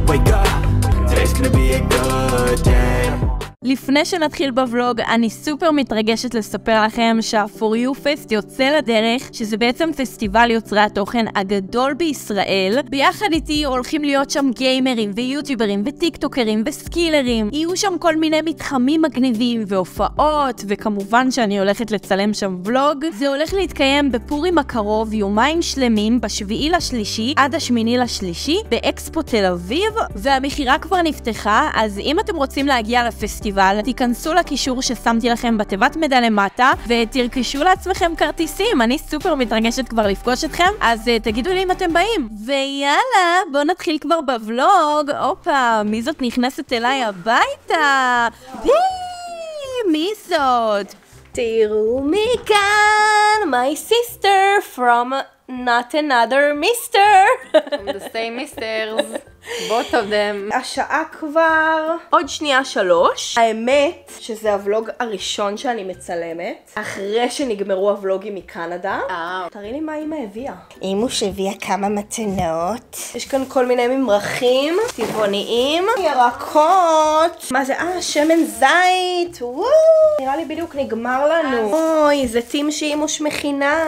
Wake up, today's gonna be a good day. לפני שנתחיל בוולוג, אני סופר מתרגשת לספר לכם שה-For You Fest יוצא לדרך, שזה בעצם פסטיבל יוצרי התוכן הגדול בישראל. ביחד איתי הולכים להיות שם גיימרים ויוטיוברים וטיקטוקרים וסקילרים. יהיו שם כל מיני מתחמים מגניבים והופעות, וכמובן שאני הולכת לצלם שם ולוג. זה הולך להתקיים בפורים הקרוב, יומיים שלמים, ב7/3 עד ה8/3 באקספו תל אביב, והמחירה כבר נפתחה, אז אם אתם רוצים להגיע לפסטיבל, תיכנסו לקישור ששמתי לכם בתיבת מידע למטה ותרכשו לעצמכם כרטיסים. אני סופר מתרגשת כבר לפגוש אתכם, אז תגידו לי אם אתם באים. ויאללה, בואו נתחיל כבר בוולוג. אופה, מי זאת נכנסת אליי הביתה? מי זאת? תראו מכאן, my sister from not another mister. The same misters. both of them. השעה כבר עוד שנייה 3. האמת שזה הוולוג הראשון שאני מצלמת אחרי שנגמרו הוולוגים מקנדה. תראי לי מה אמא הביאה. אמא שהביאה כמה מתנות. יש כאן כל מיני ממרחים טבעוניים, ירקות. מה זה? שמן זית. נראה לי בדיוק נגמר לנו. אוי, זה טים שאימוש מכינה.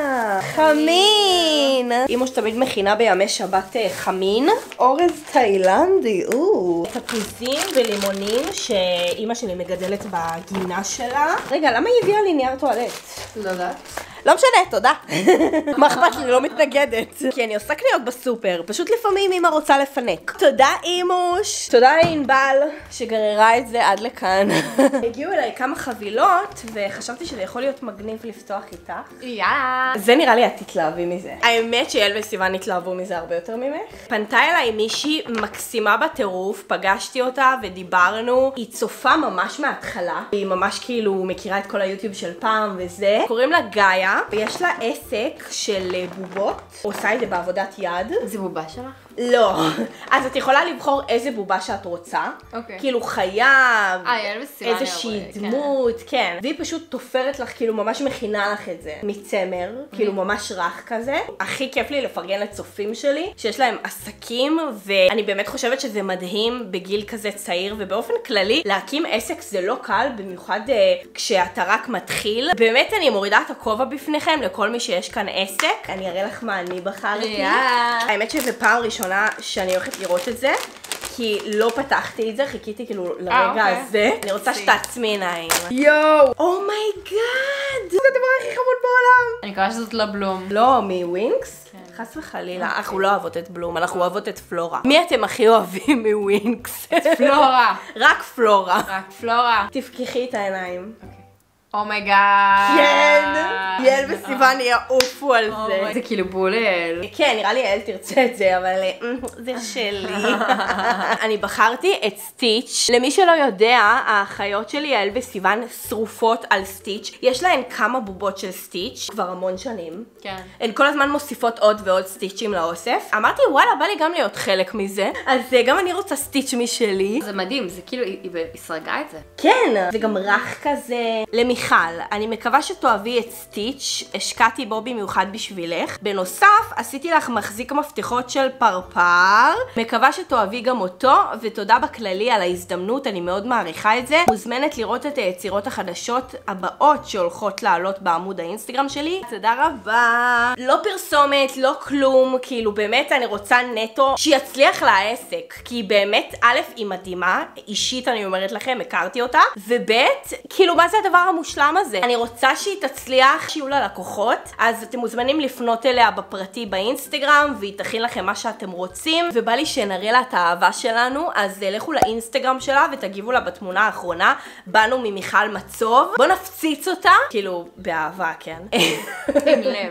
חמין. אימוש תמיד מכינה בימי שבת חמין. אורז תאילנדי, תפוזים ולימונים שאימא שלי מגדלת בגינה שלה. רגע, למה היא הביאה לי נייר טואלט? לא יודעת. לא משנה, תודה. מה אכפת לי? לא מתנגדת. כי אני עושה קניות בסופר, פשוט לפעמים אמא רוצה לפנק. תודה אימוש. תודה לענבל שגררה את זה עד לכאן. הגיעו אליי כמה חבילות וחשבתי שזה יכול להיות מגניב לפתוח איתך. יאה. זה נראה לי את תתלהבי מזה. האמת שיעל וסיוון התלהבו מזה הרבה יותר ממך. פנתה אליי מישהי מקסימה בטירוף, פגשתי אותה ודיברנו. היא צופה ממש מההתחלה. היא ממש כאילו מכירה את כל היוטיוב של פעם וזה. קוראים לה גאיה. ויש לה עסק של בובות, עושה את זה בעבודת יד. זה בובה שלך? לא. אז את יכולה לבחור איזה בובה שאת רוצה. כאילו חייב, איזושהי דמות, כן. והיא פשוט תופרת לך, כאילו ממש מכינה לך את זה. מצמר, כאילו ממש רך כזה. הכי כיף לי לפרגן לצופים שלי, שיש להם עסקים, ואני באמת חושבת שזה מדהים בגיל כזה צעיר, ובאופן כללי, להקים עסק זה לא קל, במיוחד כשאתה רק מתחיל. באמת אני מורידה את הכובע בפניכם לכל מי שיש כאן עסק. אני אראה לך מה אני בחרתי. האמת שזה פעם ראשונה שאני הולכת לראות את זה, כי לא פתחתי את זה, חיכיתי כאילו לרגע הזה. אני רוצה שתעצמי עיניים. יואו! אומייגאד! זה הדבר הכי חמוד בעולם! אני מקווה שזאת לא בלום. לא, מווינקס? חס וחלילה. אנחנו לא אוהבות את בלום, אנחנו אוהבות את פלורה. מי אתם הכי אוהבים מווינקס? פלורה. רק פלורה. רק פלורה. תפקחי את העיניים. אומייגאד. כן! יעל וסיוון יעופו על זה. זה כאילו בולל. כן, נראה לי יעל תרצה את זה, אבל זה שלי. אני בחרתי את סטיץ'. למי שלא יודע, האחיות שלי, יעל וסיוון, שרופות על סטיץ'. יש להן כמה בובות של סטיץ' כבר המון שנים. כן. הן כל הזמן מוסיפות עוד ועוד סטיצ'ים לאוסף. אמרתי, וואלה, בא לי גם להיות חלק מזה. אז גם אני רוצה סטיץ' משלי. זה מדהים, זה כאילו, היא סרגה את זה. כן, זה גם רך כזה. למיכל, אני מקווה שתאהבי את סטיץ', השקעתי בו במיוחד בשבילך. בנוסף, עשיתי לך מחזיק מפתחות של פרפר. מקווה שתאהבי גם אותו, ותודה בכללי על ההזדמנות, אני מאוד מעריכה את זה. מוזמנת לראות את היצירות החדשות הבאות שהולכות לעלות בעמוד האינסטגרם שלי. תודה רבה. לא פרסומת, לא כלום, כאילו באמת אני רוצה נטו שיצליח לעסק, כי באמת א' היא מדהימה, אישית אני אומרת לכם, הכרתי אותה, וב' כאילו מה זה הדבר המושלם הזה? אני רוצה שהיא תצליח, שיהיו לה לקוחות, אז אתם מוזמנים לפנות אליה בפרטי באינסטגרם, והיא תכין לכם מה שאתם רוצים, ובא לי שנראה לה את האהבה שלנו, אז לכו לאינסטגרם שלה ותגיבו לה בתמונה האחרונה, באנו ממיכל מצוב, בוא נפציץ אותה, כאילו באהבה, כן? עם לב.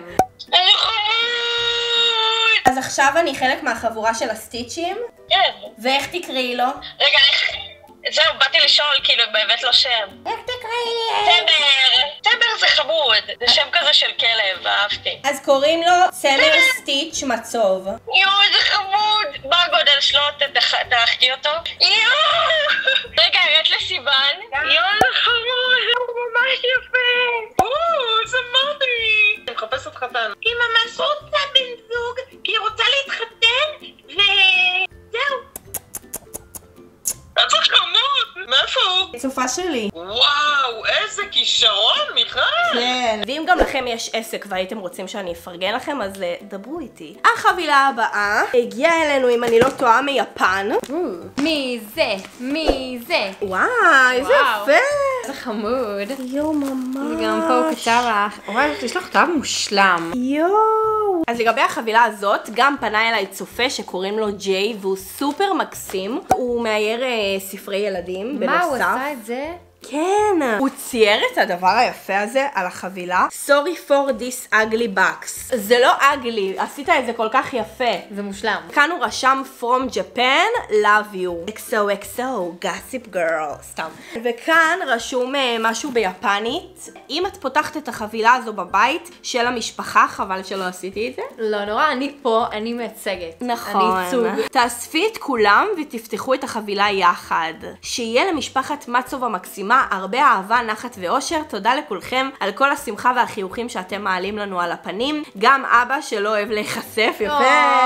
אז עכשיו אני חלק מהחבורה של הסטיצ'ים? כן. ואיך תקראי לו? רגע, זהו, באתי לשאול, כאילו, באמת לא שם. איך תקראי לי? טמבר זה חמוד, זה שם כזה של כלב, אהבתי. אז קוראים לו צמר סטיץ' מצוב. יואו, איזה חמוד! מה הגודל שלו? תחכי אותו. יואו! רגע, הראת לסיוון? יואו, זה חמוד! הוא ממש יפה! שמחתי! אני מחפשת חתן. היא ממש רוצה בן זוג, כי היא רוצה להתחתן, וזהו. צופה שלי. וואו, איזה כישרון, מיכל! כן. ואם גם לכם יש עסק והייתם רוצים שאני אפרגן לכם, אז דברו איתי. החבילה הבאה הגיעה אלינו, אם אני לא טועה, מיפן. מי זה? מי זה? וואי, איזה יפה. זה חמוד. יואו, ממש. גם פה הוא כתב לך. וואי, יש לך כתב מושלם. יואו. אז לגבי החבילה הזאת, גם פנה אליי צופה שקוראים לו ג'יי, והוא סופר מקסים. הוא מאייר ספרי ילדים, בנוסף. מה, הוא עשה את זה? כן, הוא צייר את הדבר היפה הזה על החבילה. Sorry for this ugly box. זה לא ugly, עשית את זה כל כך יפה. זה מושלם. כאן הוא רשם From Japan, love you. XOXO, gossip girl. סתם. וכאן רשום משהו ביפנית. אם את פותחת את החבילה הזו בבית של המשפחה, חבל שלא עשיתי את זה. לא נורא, אני פה, אני מייצגת. נכון. אני ייצוג. תאספי את כולם ותפתחו את החבילה יחד. שיהיה למשפחת מצוב המקסימה הרבה אהבה, נחת ואושר. תודה לכולכם על כל השמחה והחיוכים שאתם מעלים לנו על הפנים. גם אבא שלא אוהב להיחשף, יפה.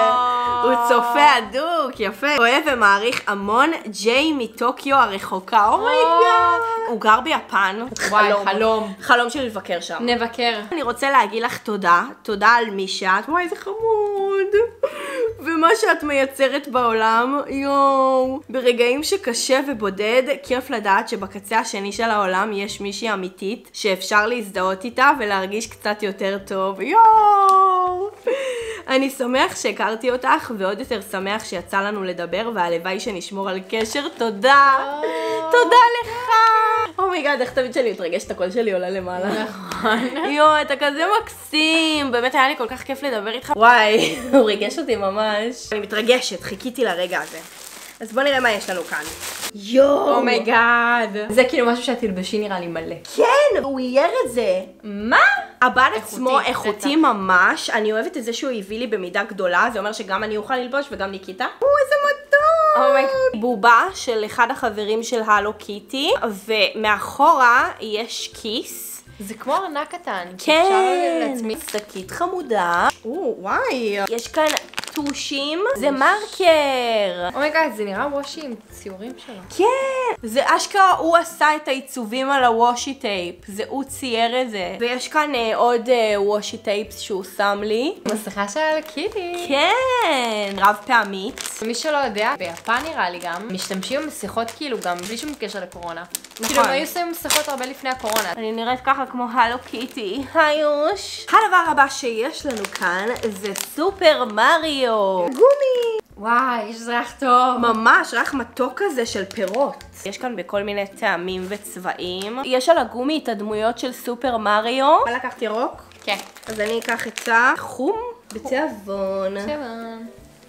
הוא צופה הדוק, יפה. אוהב ומעריך המון, ג'יי מטוקיו הרחוקה. אומייגאד. הוא גר ביפן. וואי, חלום. חלום שלי לבקר שם. נבקר. אני רוצה להגיד לך תודה, תודה על מי שאת, וואי זה חמוד, ומה שאת מייצרת בעולם, יואו. ברגעים שקשה ובודד, כיף לדעת שבקצה השני של העולם יש מישהי אמיתית, שאפשר להזדהות איתה ולהרגיש קצת יותר טוב, יואו. אני שמח שהכרתי אותך, ועוד יותר שמח שיצא לנו לדבר, והלוואי שנשמור על קשר, תודה. תודה לך. אומייגאד, איך תמיד שאני מתרגשת, הקול שלי עולה למעלה. נכון. יואו, אתה כזה מקסים. באמת היה לי כל כך כיף לדבר איתך. וואי, הוא ריגש אותי ממש. אני מתרגשת, חיכיתי לרגע הזה. אז בוא נראה מה יש לנו כאן. יואו. אומייגאד. זה כאילו משהו שאת תלבשי נראה לי מלא. כן, הוא אייר את זה. מה? הבד עצמו איכותי, איכותי ממש. אני אוהבת את זה שהוא הביא לי במידה גדולה. זה אומר שגם אני אוכל ללבוש וגם ניקיטה. איזה מתוק. אומייגאד. בובה של אחד החברים של הלו קיטי. ומאחורה יש כיס. זה כמו ארנק קטן. כן, לעצמי. שקית חמודה. וואי. יש כאן טושים. זה מרקר. אומייגאד, זה נראה וושי עם ציורים שלו. כן. זה אשכרה, הוא עשה את העיצובים על הוושי טייפ. זה הוא צייר את זה. ויש כאן עוד וושי טייפס שהוא שם לי. מסכה של קיטי. כן. רב פעמית. מי שלא יודע, ביפן נראה לי גם, משתמשים במסכות כאילו גם בלי שום קשר לקורונה. נכון. כאילו הם היו שמים מסכות הרבה לפני הקורונה. אני נראית ככה כמו הלו קיטי. היוש. הדבר הבא שיש לנו כאן זה סופר מריו. גומי. וואי, יש ריח טוב. ממש, ריח מתוק כזה של פירות. יש כאן בכל מיני טעמים וצבעים. יש על הגומי את הדמויות של סופר מריו. מה לקחת ירוק? כן. אז אני אקח את החום בצבעון. שבן.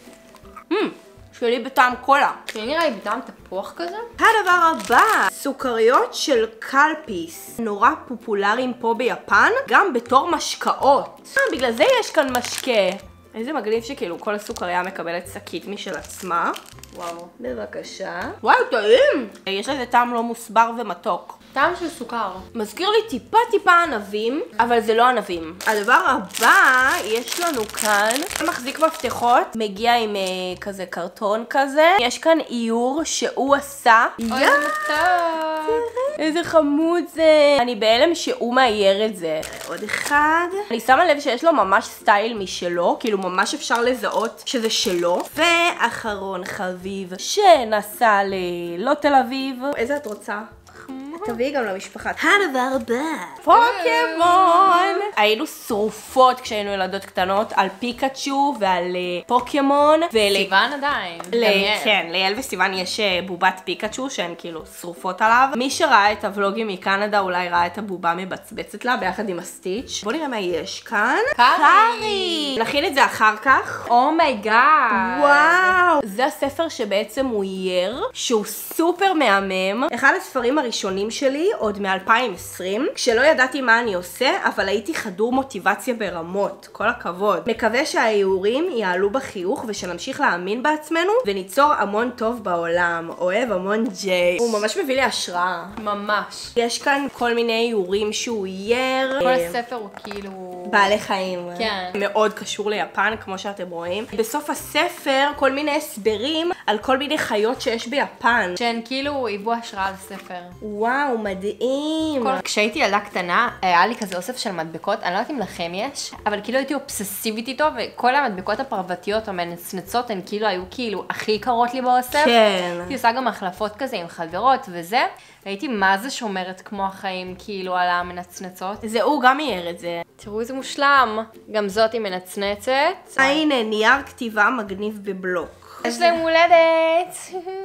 שלי בטעם קולה. זה נראה לי בטעם תפוח כזה. הדבר הבא, סוכריות של קלפיס. נורא פופולריים פה ביפן, גם בתור משקאות. בגלל זה יש כאן משקה. איזה מגניב שכאילו כל הסוכריה מקבלת שקית משל עצמה. וואו. בבקשה. וואו, טעים! יש לזה טעם לא מוסבר ומתוק. טעם של סוכר. מזכיר לי טיפה ענבים, אבל זה לא ענבים. הדבר הבא, יש לנו כאן, מחזיק מפתחות, מגיע עם כזה קרטון כזה. יש כאן איור שהוא עשה. אוי, זה מתוק. איזה חמוד זה. אני בהלם שהוא מאייר את זה. עוד אחד. אני שמה לב שיש לו ממש סטייל משלו, כאילו ממש אפשר לזהות שזה שלו. ואחרון חביב שנסע ללא תל אביב. איזה את רוצה? תביאי גם למשפחה. הדבר הבא, פוקימון. היינו שרופות כשהיינו ילדות קטנות על פיקאצ'ו ועל פוקימון. סיוון עדיין. כן, ליאל וסיוון יש בובת פיקאצ'ו שהן כאילו שרופות עליו. מי שראה את הוולוגים מקנדה אולי ראה את הבובה מבצבצת לה ביחד עם הסטיץ'. בוא נראה מה יש כאן. קארי. נכין את זה אחר כך. אומייגאד. וואו. זה הספר שבעצם הוא אייר, שהוא סופר מהמם. אחד הספרים הראשונים שלי עוד מ-2020, כשלא ידעתי מה אני עושה, אבל הייתי חדור מוטיבציה ברמות. כל הכבוד. מקווה שהאיורים יעלו בחיוך ושנמשיך להאמין בעצמנו וניצור המון טוב בעולם. אוהב המון ג'יי. הוא ממש מביא לי השראה. ממש. יש כאן כל מיני איורים שהוא אייר. כל הספר הוא כאילו... בעלי חיים. כן. מאוד קשור ליפן, כמו שאתם רואים. בסוף הספר, כל מיני הסברים על כל מיני חיות שיש ביפן. שהן כאילו היוו השראה לספר. וואו, מדהים. כשהייתי ילדה קטנה, היה לי כזה אוסף של מדבקות, אני לא יודעת אם לכם יש, אבל כאילו הייתי אובססיבית איתו, וכל המדבקות הפרוותיות או מנצנצות, הן כאילו היו כאילו הכי יקרות לי באוסף. כן. הייתי עושה גם החלפות כזה עם חברות וזה, והייתי מה זה שומרת כמו החיים כאילו על המנצנצות. זה הוא גם אייר את זה. תראו איזה מושלם. גם זאת היא מנצנצת. הנה, נייר כתיבה מגניב בבלוק. יש להם הולדת.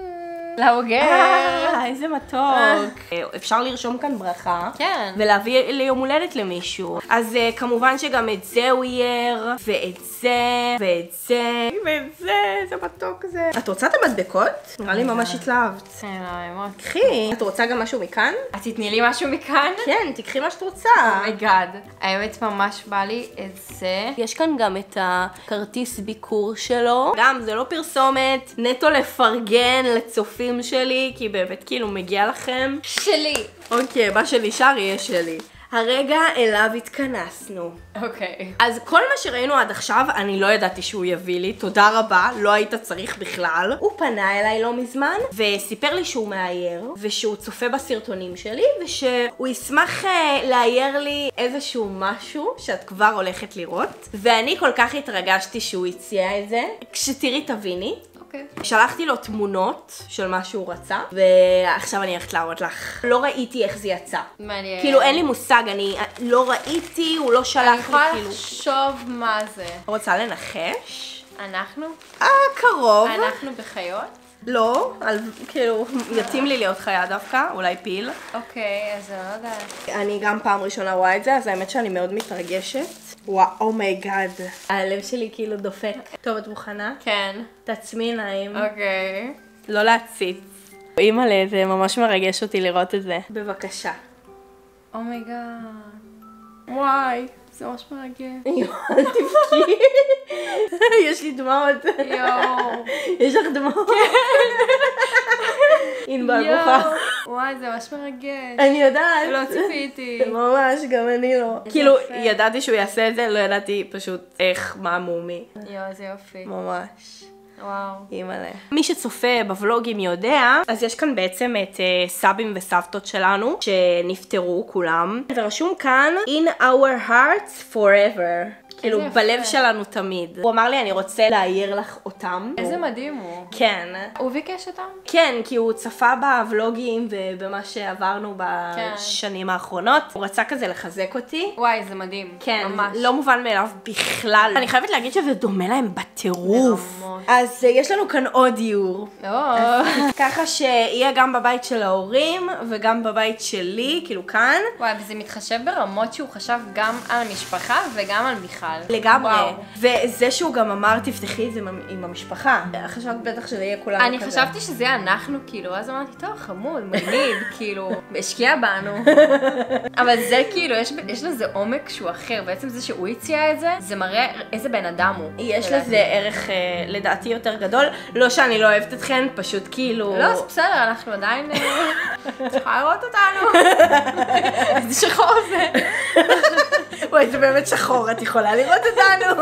להוגר. איזה מתוק. אפשר לרשום כאן ברכה. כן. ולהביא ליום הולדת למישהו. אז כמובן שגם את זה הוא אייר, ואת זה, ואת זה, ואת זה, איזה מתוק זה. את רוצה את המדבקות? נראה לי ממש התלהבת. כן, האמת. קחי. את רוצה גם משהו מכאן? את תתני לי משהו מכאן? כן, תקחי מה שאת רוצה. אומייגאד. האמת ממש בא לי את זה. יש כאן גם את הכרטיס ביקור שלו. גם זה לא פרסומת, נטו לפרגן לצופים שלי, כי באמת כאילו מגיע לכם. שלי. אוקיי, מה שנשאר יהיה שלי. הרגע אליו התכנסנו. אוקיי. אז כל מה שראינו עד עכשיו, אני לא ידעתי שהוא יביא לי, תודה רבה, לא היית צריך בכלל. הוא פנה אליי לא מזמן, וסיפר לי שהוא מאייר, ושהוא צופה בסרטונים שלי, ושהוא ישמח לאייר לי איזשהו משהו שאת כבר הולכת לראות. ואני כל כך התרגשתי שהוא הציע את זה. כשתראי תביני. שלחתי לו תמונות של מה שהוא רצה, ועכשיו אני הולכת להראות לך. לא ראיתי איך זה יצא. מעניין. כאילו אין לי מושג, אני לא ראיתי, הוא לא שלח לי כאילו. אני יכולה לחשוב מה זה. רוצה לנחש? אנחנו? קרוב. אנחנו בחיות? לא, כאילו, יתאים לי להיות חיה דווקא, אולי פיל. אוקיי, אז אני לא יודעת. אני גם פעם ראשונה רואה את זה, אז האמת שאני מאוד מתרגשת. וואו, אומייגאד. הלב שלי כאילו דופק. טוב, את מוכנה? כן. תעצמי עיניים. אוקיי. לא להציץ. אימא'לה, זה ממש מרגש אותי לראות את זה. בבקשה. אומייגאד. וואי, זה ממש מרגש. אל תבכי. יש לי דמעות. יואו. יש לך דמעות? ענבל בוכה. וואי, זה ממש מרגש. אני יודעת. לא ציפיתי. ממש, גם אני לא. כאילו, ידעתי שהוא יעשה את זה, לא ידעתי פשוט איך, מה מומי. יואו, זה יופי. ממש. וואו. אימא'לה. מי שצופה בוולוגים יודע, אז יש כאן בעצם את סבים וסבתות שלנו, שנפטרו כולם. ורשום כאן, In our hearts forever. כאילו, בלב שלנו תמיד. הוא אמר לי, אני רוצה להעיר לך אותם. איזה מדהים הוא. כן. הוא ביקש אותם? כן, כי הוא צפה בוולוגים ובמה שעברנו בשנים האחרונות. הוא רצה כזה לחזק אותי. וואי, זה מדהים. כן, ממש. לא מובן מאליו בכלל. אני חייבת להגיד שזה דומה להם בטירוף. אז יש לנו כאן עוד דיור. ככה שיהיה גם בבית של ההורים וגם בבית שלי, כאילו כאן. וואי, וזה מתחשב ברמות שהוא חשב גם על המשפחה וגם על מיכל. לגמרי. וזה שהוא גם אמר, תפתחי את זה עם המשפחה. חשבת בטח שזה יהיה כולנו כזה. אני חשבתי שזה יהיה אנחנו, כאילו, אז אמרתי, טוב, חמוד, מגניב, כאילו, השקיע בנו. אבל זה כאילו, יש לזה עומק שהוא אחר. בעצם זה שהוא הציע את זה, זה מראה איזה בן אדם הוא. יש לזה ערך, לדעתי, יותר גדול. לא שאני לא אוהבת אתכן, פשוט כאילו... לא, זה בסדר, אנחנו עדיין... צריכה לראות אותנו. איזה שחור זה. וואי, זה באמת שחור, את יכולה לראות אותנו.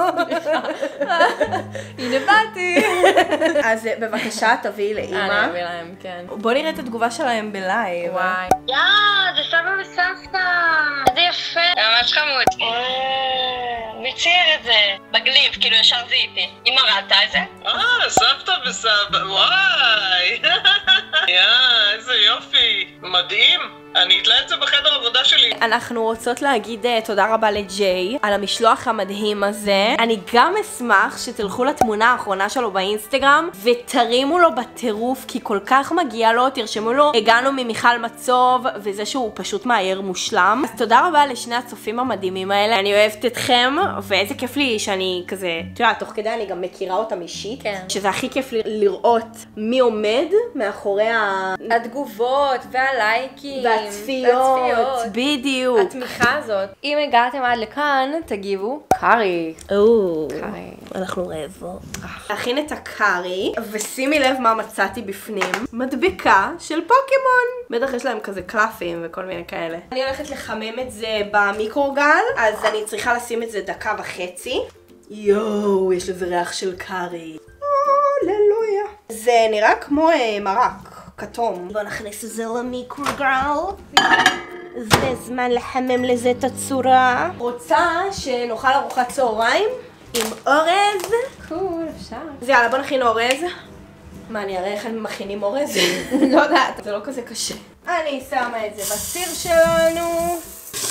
הנה באתי. אז בבקשה, תביאי לאמא. אני אביא להם, כן. בוא נראה את התגובה שלהם בלייב. וואי. זה סבא וסבתא. איזה יפה. ממש חמוד. מי צייר את זה? בגליב, כאילו ישר זיהיתי. אמא ראתה את זה? סבתא וסבא, וואי. איזה יופי. מדהים. אני אתלה את זה בחדר עבודה שלי. אנחנו רוצות להגיד תודה רבה לג'יי על המשלוח המדהים הזה. אני גם אשמח שתלכו לתמונה האחרונה שלו באינסטגרם ותרימו לו בטירוף, כי כל כך מגיע לו. תרשמו לו, הגענו ממיכל מצוב, וזה שהוא פשוט מאייר מושלם. אז תודה רבה לשני הצופים המדהימים האלה. אני אוהבת אתכם, ואיזה כיף לי שאני כזה, תראה, תוך כדי אני גם מכירה אותם אישית. כן. שזה הכי כיף לי לראות מי עומד מאחורי התגובות והלייקים. לצפיות, בדיוק. התמיכה הזאת. אם הגעתם עד לכאן, תגיבו קארי. קארי. אנחנו רעבות. להכין את הקארי, ושימי לב מה מצאתי בפנים. מדבקה של פוקימון. בטח יש להם כזה קלפים וכל מיני כאלה. אני הולכת לחמם את זה במיקרוגל, אז אני צריכה לשים את זה 1.5 דקות. יואו, יש לזה ריח של קארי. הללויה. זה נראה כמו מרק כתום. בוא נכניס את זה למיקרוגל. זה זמן לחמם לזה את הצורה. רוצה שנאכל ארוחת צהריים עם אורז. קול, אפשר. אז יאללה, בוא נכין אורז. מה, אני אראה איך הם מכינים אורז? לא יודעת, זה לא כזה קשה. אני שמה את זה בסיר שלנו.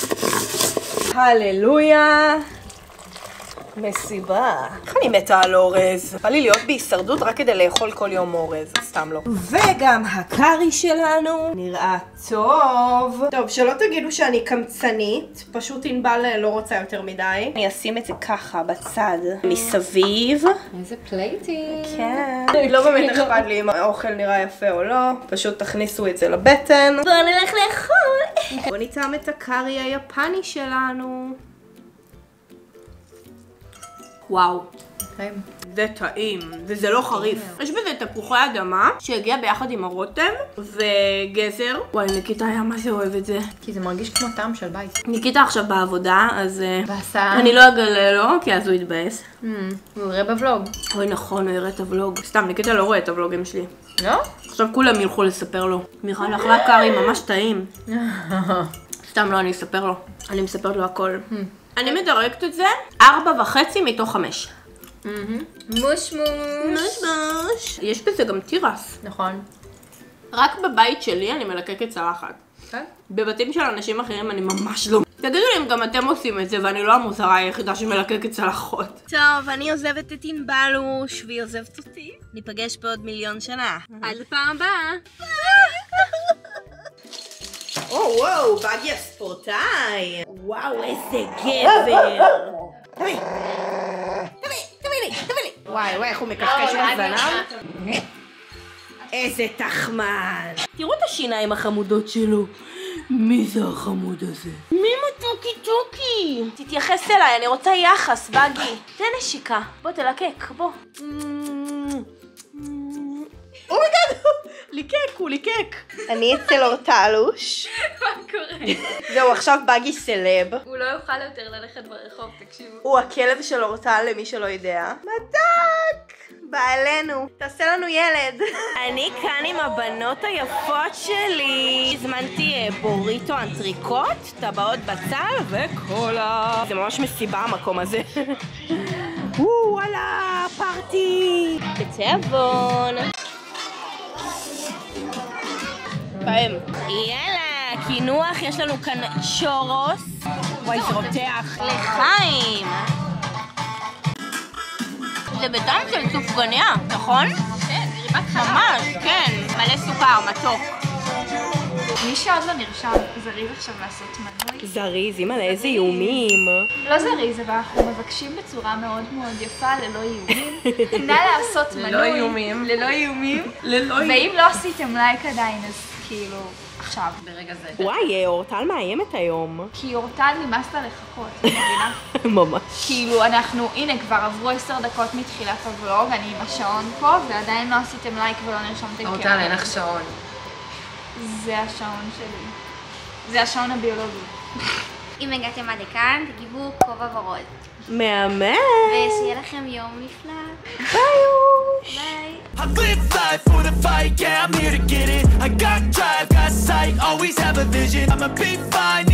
הללויה. מסיבה. איך אני מתה על אורז? בא לי להיות בהישרדות רק כדי לאכול כל יום אורז, סתם לא. וגם הקארי שלנו נראה טוב. טוב, שלא תגידו שאני קמצנית, פשוט ענבל לא רוצה יותר מדי. אני אשים את זה ככה בצד, מסביב. איזה פלייטים. כן. לא באמת אכפת לי אם האוכל נראה יפה או לא, פשוט תכניסו את זה לבטן. בואו נלך לאכול. בואו נטעם את הקארי היפני שלנו. וואו, זה טעים, וזה לא חריף. יש בזה תפוחי אדמה שהגיע ביחד עם הרוטב וגזר. וואי, ניקיטה היה מה זה אוהב את זה. כי זה מרגיש כמו טעם של בית. ניקיטה עכשיו בעבודה, אז ועשה. אני לא אגלה לו, כי אז הוא יתבאס. הוא יראה בוולוג. אוי נכון, הוא יראה את הוולוג. סתם, ניקיטה לא רואה את הוולוגים שלי. לא? עכשיו כולם ילכו לספר לו. מיכל אכלה קארי ממש טעים. סתם לא, אני אספר לו. אני מספרת לו הכל. אני מדרגת את זה 4.5 מתוך 5. מוש. יש בזה גם תירס. נכון. רק בבית שלי אני מלקקת צלחת. כן? בבתים של אנשים אחרים אני ממש לא. תגידו לי אם גם אתם עושים את זה ואני לא המוזרה היחידה שמלקקת צלחות. טוב, אני עוזבת את ענבלוש והיא עוזבת אותי. ניפגש בעוד 1,000,000 שנה. עד לפעם הבאה. וואו, בגי הספורטאי. וואו, איזה גבר. תביא לי. וואי, איך הוא מקשקש בזנב. איזה תחמן. תראו את השיניים החמודות שלו. מי זה החמוד הזה? מי מתוקי? תתייחס אליי, אני רוצה יחס, בגי. תן נשיקה. בוא תלקק, בוא. אומייגאד, הוא ליקק. אני אצל אורטלוש. מה קורה? זהו, עכשיו בגי סלב. הוא לא יוכל יותר ללכת ברחוב, תקשיבו. הוא הכלב של אורטל למי שלא יודע. מתק! בעלינו, תעשה לנו ילד. אני כאן עם הבנות היפות שלי. הזמנתי בוריטו אנטריקוט, טבעות בצל וקולה. זה ממש מסיבה המקום הזה. וואלה, פארטי. בתיאבון. פעם. יאללה, כינוח, יש לנו כאן צ'ורוס. וואי, זה רותח. לחיים. זה בטעם של סופגניה, נכון? כן, ריבת חלב. ממש, כן. מלא סוכר, מתוק. מי שעוד לא נרשם, זריז עכשיו לעשות מנוי. זריז, אימא'לה, איזה איומים. לא זריז, אבל אנחנו מבקשים בצורה מאוד מאוד יפה, ללא איומים. נא לעשות מנוי. ללא איומים. ללא איומים. ללא ואם לא עשיתם לייק עדיין, אז כאילו, עכשיו. ברגע זה. וואי, אורטל מאיימת היום. כי אורטל נמאסת לחכות, את מבינה? ממש. כאילו, אנחנו, הנה, כבר עברו 10 דקות מתחילת הוולוג, אני עם השעון פה, ועדיין לא עשיתם לייק ולא נרשמתם אורטל, אין לך שעון. זה השעון שלי. זה השעון הביולוגי. אם הגעתם עד לכאן, תגיבו כובע ורוד. מהמם. ושיהיה לכם יום נפלא. ביי. ביי. I live life for the fight, yeah, I'm here to get it. I got drive, got sight, always have a vision. I'ma be fine,